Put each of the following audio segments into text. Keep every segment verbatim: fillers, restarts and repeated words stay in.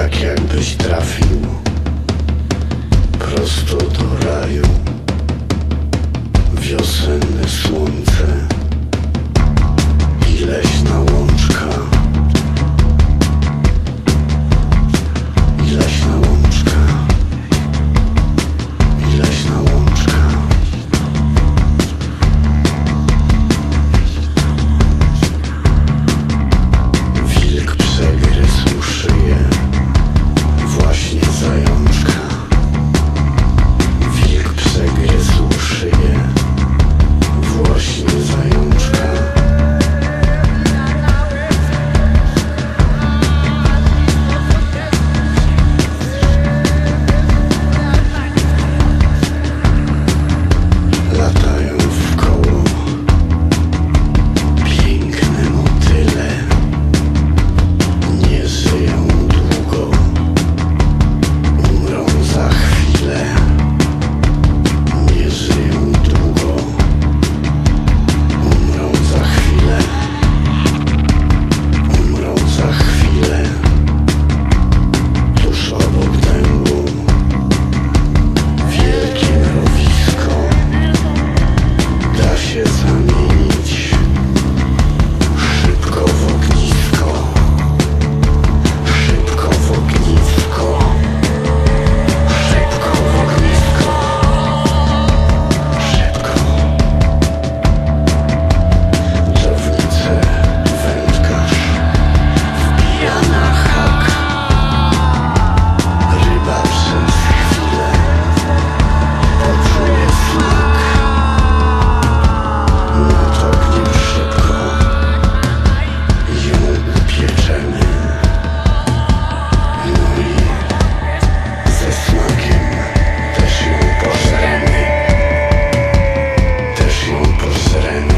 Tak jakbyś trafił prosto do raju. Wiosenne słońce i leśna łączka, i leśna łączka, i leśna łączka. Wilk przegryzł szyję, właśnie zajączka. Wilk przegryzł szyję, właśnie zajączka. Latają w koło piękne motyle, nie żyją długo, umrą za chwilę. Nie żyją długo, umrą za chwilę. Umrą za chwilę. Tuż obok dębu wielkie mrowisko, da się zamienić szybko w ognisko. Szybko w ognisko. Szybko w ognisko. Szybko. Dżownicę wędkarz wbija na hak. Ryba przez chwilę poczuje smak. Nad ogniem szybko ją upieczemy. No i ze smakiem też ją pożremy. Też ją pożremy.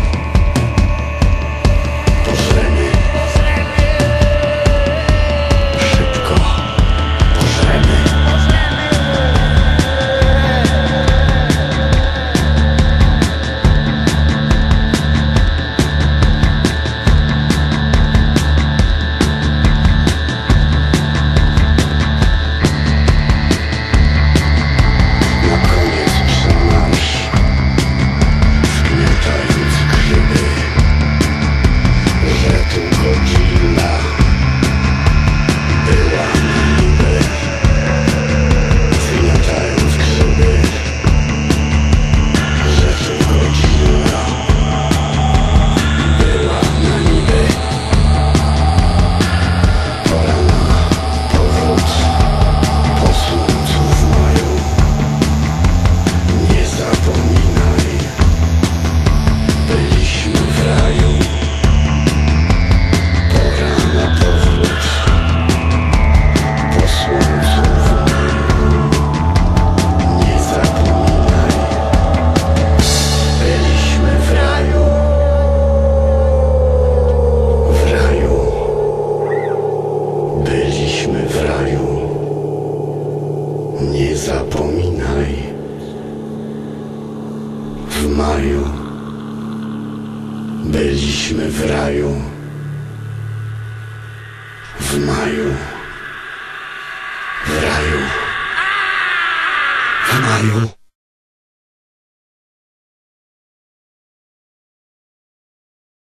Pożremy. Szybko pożremy. Na koniec przemarsz, zgniatając grzyby, że tu godzilla była na niby. Zgniatając grzyby, że tu godzilla była na niby. Pora na powrót po słońcu w maju. Nie zapominaj, byliśmy w raju. Pora na powrót po słońcu w maju. Nie zapominaj, byliśmy w raju. W raju. Byliśmy w raju. Nie zapominaj. W maju byliśmy w raju. W maju. W raju. W maju.